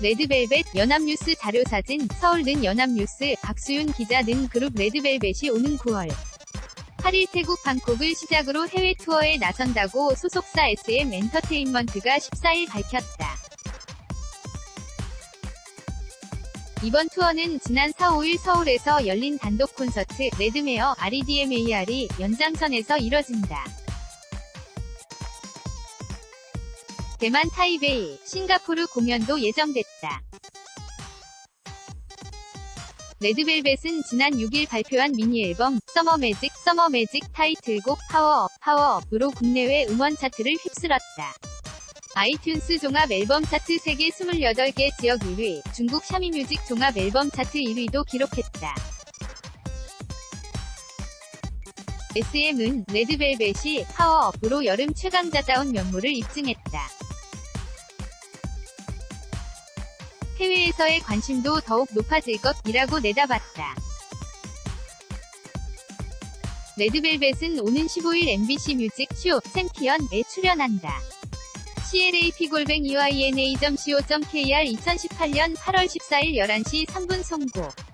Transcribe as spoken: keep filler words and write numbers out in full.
레드벨벳, 연합뉴스 자료사진, 서울는 연합뉴스, 박수윤 기자 는 그룹 레드벨벳이 오는 구월 팔 일 태국 방콕을 시작으로 해외 투어에 나선다고 소속사 에스엠 엔터테인먼트가 십사 일 밝혔다. 이번 투어는 지난 사, 오 일 서울에서 열린 단독 콘서트 레드메어 알이디엠에이알이 연장선에서 이뤄진다. 대만 타이베이, 싱가포르 공연도 예정됐다. 레드벨벳은 지난 육 일 발표한 미니앨범 서머매직, 서머매직 타이틀곡 파워업, 파워업으로 국내외 음원 차트를 휩쓸었다. 아이튠스 종합 앨범 차트 세계 이십팔 개 지역 일 위, 중국 샤미뮤직 종합 앨범 차트 일 위도 기록했다. 에스엠은 레드벨벳이 파워업으로 여름 최강자다운 면모를 입증했다. 해외에서의 관심도 더욱 높아질 것이라고 내다봤다. 레드벨벳은 오는 십오 일 엠비씨 뮤직 쇼 챔피언에 출연한다. 클럽 골뱅이 와이엔에이 닷 씨오 닷 케이알 이천십팔 년 팔월 십사 일 열한 시 삼 분 송고